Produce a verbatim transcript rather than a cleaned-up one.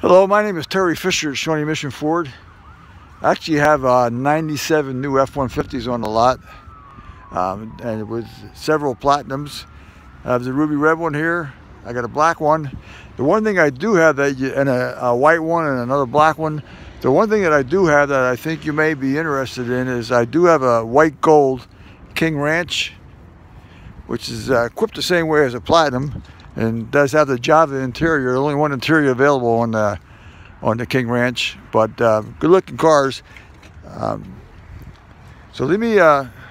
Hello, my name is Terry Fisher at Shawnee Mission Ford. I actually have uh, ninety-seven new F one fifties on the lot, um, and with several platinums. I have the ruby red one here. I got a black one. The one thing I do have that, you, and a, a white one and another black one. The one thing that I do have that I think you may be interested in is I do have a white gold King Ranch, which is uh, equipped the same way as a platinum, and does have the Java interior. Only one interior available on the on the King Ranch, but uh, good looking cars. Um, so let me uh,